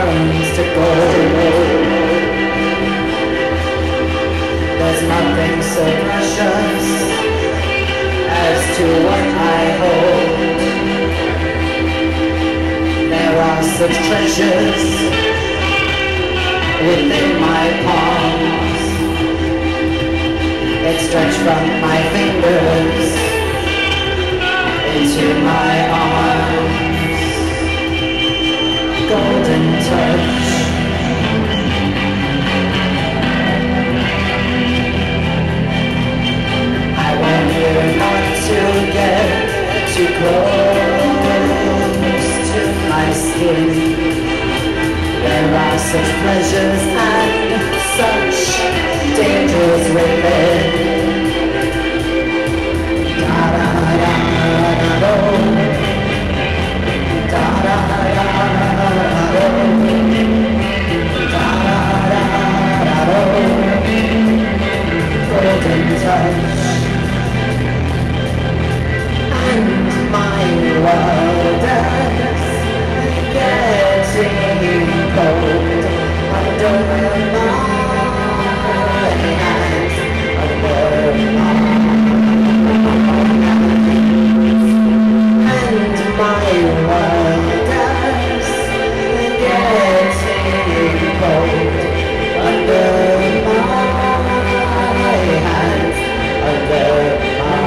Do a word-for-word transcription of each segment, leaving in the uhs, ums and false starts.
turns to gold. There's nothing so precious as to what I hold. There are such treasures within my palms. It stretched from my fingers into my arms. Golden touch. I want you not to get too close to my skin. There are such pleasures and such dangers within. Da da da da do. Da da da da do. Da da da da do. Golden touch. And my world is getting cold under my hands, under my hands. And my world is getting cold under my hands, under my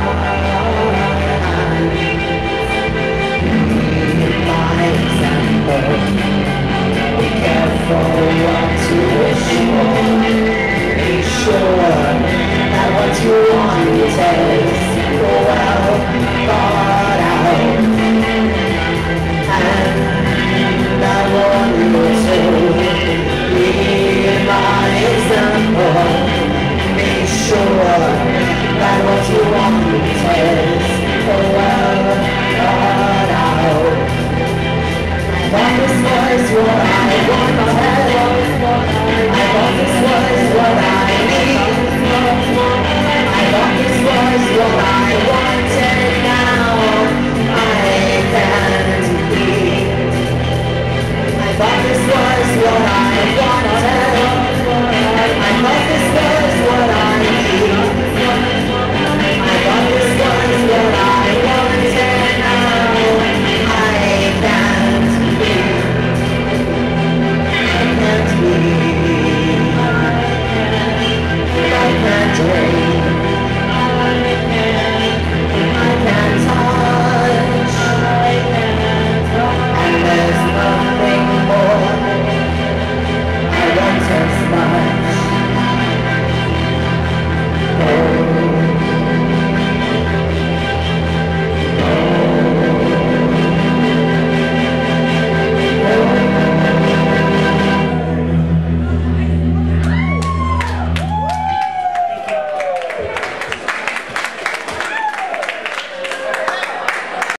be careful what you wish for. Be sure that what you want is well thought out. And I want you to be my example. Be sure that what you want is well thought out. What this voice